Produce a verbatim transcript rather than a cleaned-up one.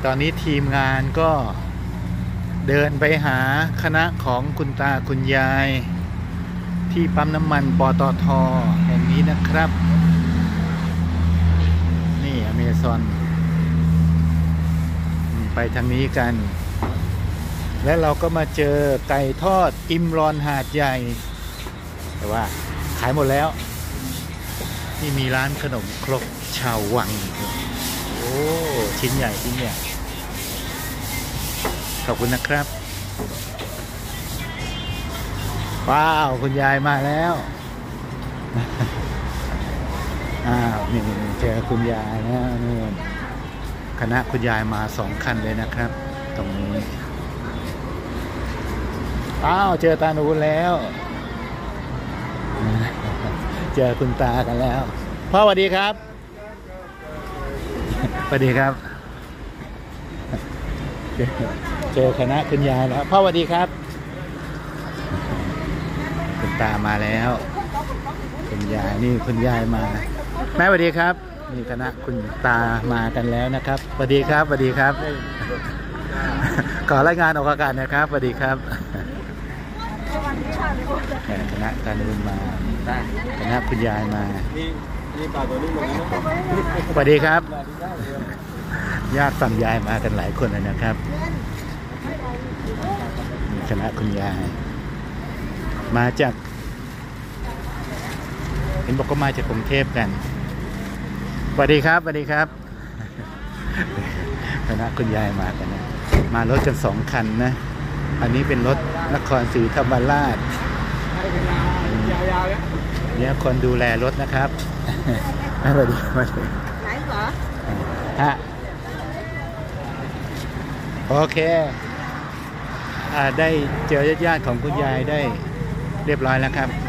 ตอนนี้ทีมงานก็เดินไปหาคณะของคุณตาคุณยายที่ปั๊มน้ำมันปตท.แห่งนี้นะครับนี่อเมซอนไปทางนี้กันและเราก็มาเจอไก่ทอดอิมรอนหาดใหญ่แต่ว่าขายหมดแล้วนี่มีร้านขนมครกชาววังโอ้ชิ้นใหญ่ชิ้นใหญ่ขอบคุณนะครับว้าวคุณยายมาแล้วอ้าวนี่เจอคุณยายแล้วนู่นคณะคุณยายมาสองคันเลยนะครับตรงนี้อ้าวเจอตาหนูแล้วเจอคุณตากันแล้วพ่อสวัสดีครับสวัสดีครับเจอคณะคุณยายแล้วพ่อสวัสดีครับคุณตามาแล้วคุณยายนี่คุณยายมาแม่สวัสดีครับนี่คณะคุณตามากันแล้วนะครับสวัสดีครับสวัสดีครับขอรายงานออกอากาศนะครับสวัสดีครับคณะการบุญมาคณะคุณยายมาสวัสดีครับญาติฝั่งยายมากันหลายคนเลยนะครับคณะคุณยายมาจากเห็นบอกก็มาจากกรุงเทพกันสวัสดีครับสวัสดีครับคณะคุณยายมากันนะมารถกันสองคันนะอันนี้เป็นรถนครศรีธรรมราชเนี่ยคนดูแลรถนะครับสวัสดีสวัสดีไหนเหรอฮะโอเคอ่าได้เจอญาติๆของคุณยายได้เรียบร้อยแล้วครับ